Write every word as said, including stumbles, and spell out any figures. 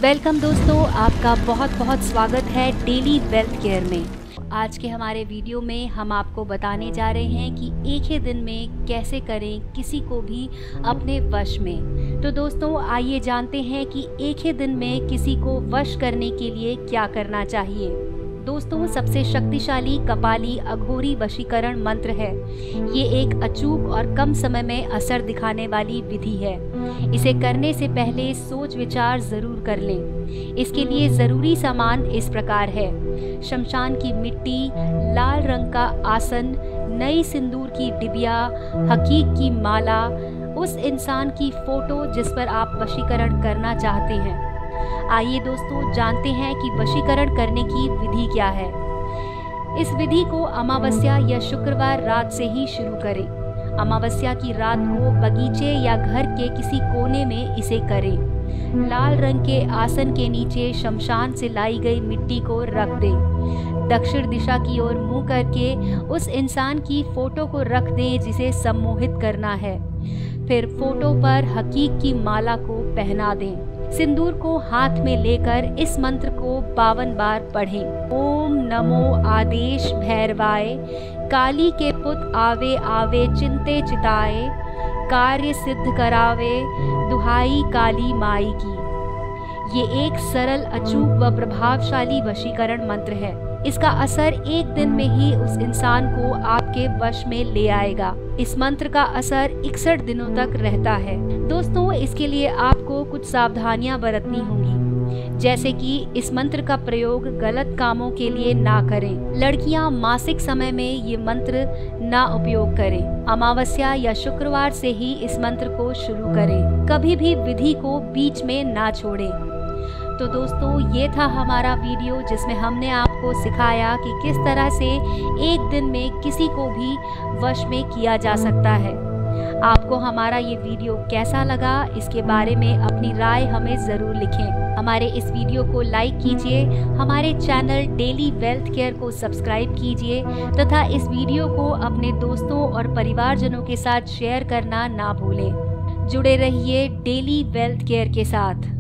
Welcome दोस्तों, आपका बहुत बहुत स्वागत है डेली वेल्थ केयर में। आज के हमारे वीडियो में हम आपको बताने जा रहे हैं कि एक ही दिन में कैसे करें किसी को भी अपने वश में। तो दोस्तों आइए जानते हैं कि एक ही दिन में किसी को वश करने के लिए क्या करना चाहिए। दोस्तों सबसे शक्तिशाली कपाली अघोरी वशीकरण मंत्र है। ये एक अचूक और कम समय में असर दिखाने वाली विधि है। इसे करने से पहले सोच विचार जरूर कर लें। इसके लिए ज़रूरी सामान इस प्रकार है: शमशान की मिट्टी, लाल रंग का आसन, नई सिंदूर की डिबिया, हकीक की माला, उस इंसान की फोटो जिस पर आप वशीकरण करना चाहते हैं। आइए दोस्तों जानते हैं कि वशीकरण करने की विधि क्या है। इस विधि को अमावस्या या शुक्रवार रात से ही शुरू करें। अमावस्या की रात को बगीचे या घर के किसी कोने में इसे करें। लाल रंग के आसन के नीचे शमशान से लाई गई मिट्टी को रख दें। दक्षिण दिशा की ओर मुंह करके उस इंसान की फोटो को रख दें जिसे सम्मोहित करना है। फिर फोटो पर हकीक की माला को पहना दें। सिंदूर को हाथ में लेकर इस मंत्र को बावन बार पढ़ें। ओम नमो आदेश भैरवाय, काली के पुत आवे आवे चिंते चिताए, कार्य सिद्ध करावे दुहाई काली माई की। ये एक सरल, अचूक व प्रभावशाली वशीकरण मंत्र है। इसका असर एक दिन में ही उस इंसान को आपके वश में ले आएगा। इस मंत्र का असर इकसठ दिनों तक रहता है। दोस्तों इसके लिए आपको कुछ सावधानियां बरतनी होंगी, जैसे कि इस मंत्र का प्रयोग गलत कामों के लिए ना करें। लड़कियां मासिक समय में ये मंत्र ना उपयोग करें। अमावस्या या शुक्रवार से ही इस मंत्र को शुरू करें। कभी भी विधि को बीच में ना छोड़ें। तो दोस्तों ये था हमारा वीडियो जिसमें हमने आपको सिखाया कि किस तरह से एक दिन में किसी को भी वश में किया जा सकता है। आपको हमारा ये वीडियो कैसा लगा, इसके बारे में अपनी राय हमें ज़रूर लिखें। हमारे इस वीडियो को लाइक कीजिए, हमारे चैनल डेली वेल्थ केयर को सब्सक्राइब कीजिए तथा इस वीडियो को अपने दोस्तों और परिवारजनों के साथ शेयर करना ना भूलें। जुड़े रहिए डेली वेल्थ केयर के साथ।